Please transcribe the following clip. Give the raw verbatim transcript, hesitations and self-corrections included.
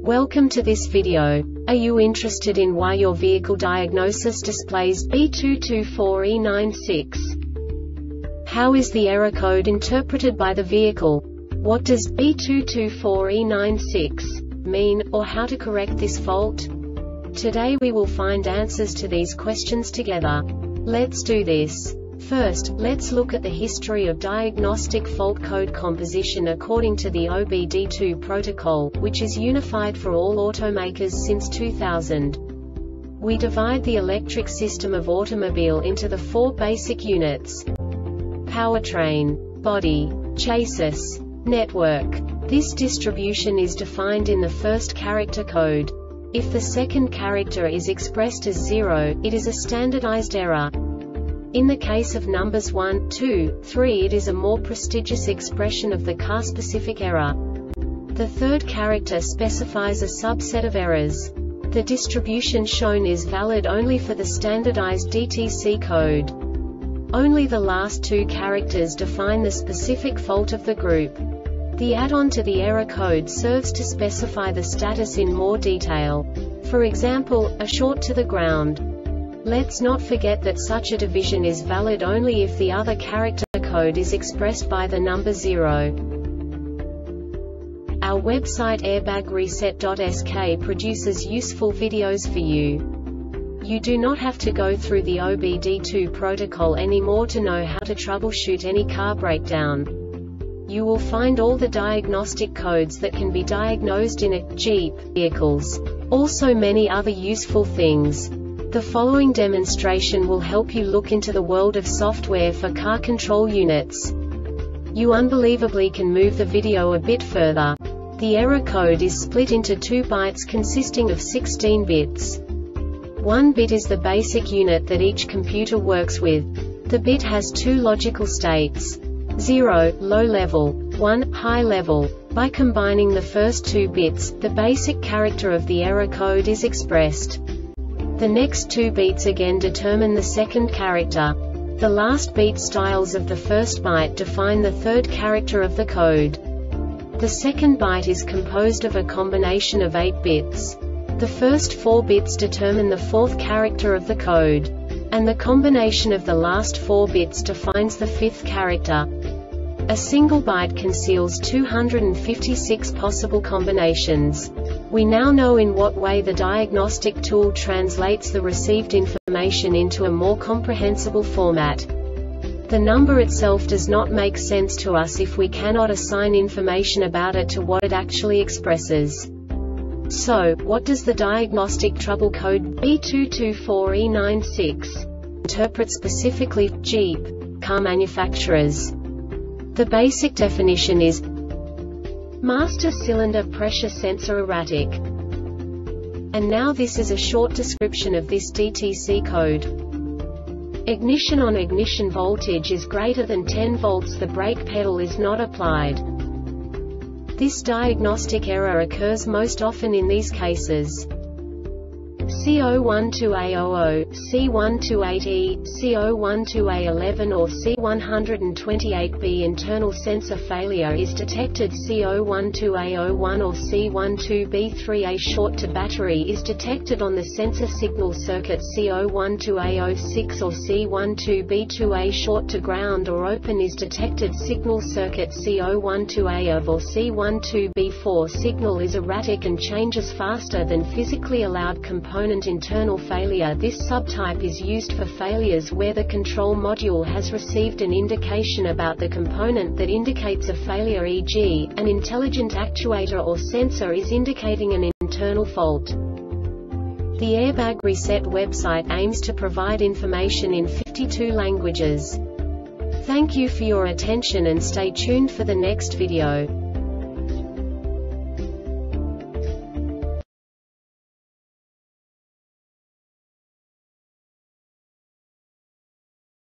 Welcome to this video. Are you interested in why your vehicle diagnosis displays B two two four E nine six? How is the error code interpreted by the vehicle? What does B two two four E nine six mean, or how to correct this fault? Today we will find answers to these questions together. Let's do this. First, let's look at the history of diagnostic fault code composition according to the O B D two protocol, which is unified for all automakers since two thousand. We divide the electric system of automobile into the four basic units: powertrain, body, chassis, network. This distribution is defined in the first character code. If the second character is expressed as zero, it is a standardized error. In the case of numbers one, two, three, it is a more prestigious expression of the car-specific error. The third character specifies a subset of errors. The distribution shown is valid only for the standardized D T C code. Only the last two characters define the specific fault of the group. The add-on to the error code serves to specify the status in more detail. For example, a short to the ground. Let's not forget that such a division is valid only if the other character code is expressed by the number zero. Our website airbag reset dot S K produces useful videos for you. You do not have to go through the O B D two protocol anymore to know how to troubleshoot any car breakdown. You will find all the diagnostic codes that can be diagnosed in a Jeep vehicles. Also many other useful things. The following demonstration will help you look into the world of software for car control units. You unbelievably can move the video a bit further. The error code is split into two bytes consisting of sixteen bits. One bit is the basic unit that each computer works with. The bit has two logical states: zero, low level, one, high level. By combining the first two bits, the basic character of the error code is expressed. The next two beats again determine the second character. The last beat styles of the first byte define the third character of the code. The second byte is composed of a combination of eight bits. The first four bits determine the fourth character of the code. And the combination of the last four bits defines the fifth character. A single byte conceals two hundred fifty-six possible combinations. We now know in what way the diagnostic tool translates the received information into a more comprehensible format. The number itself does not make sense to us if we cannot assign information about it to what it actually expresses. So, what does the diagnostic trouble code B two two four E nine six interpret specifically for Jeep car manufacturers? The basic definition is master cylinder pressure sensor erratic. And now this is a short description of this D T C code. Ignition on ignition voltage is greater than ten volts. The brake pedal is not applied. This diagnostic error occurs most often in these cases: C zero one two A zero zero, C one two eight E, C zero one two A eleven or C one twenty-eight B. Internal sensor failure is detected. C zero one two A zero one or C one two B three. A short to battery is detected on the sensor signal circuit. C zero one two A zero six or C one two B two. A short to ground or open is detected. Signal circuit C zero one two A of or C one two B four. Signal is erratic and changes faster than physically allowed. Component internal failure. This subtype is used for failures where the control module has received an indication about the component that indicates a failure, for example, an intelligent actuator or sensor is indicating an internal fault. The Airbag Reset website aims to provide information in fifty-two languages. Thank you for your attention and stay tuned for the next video.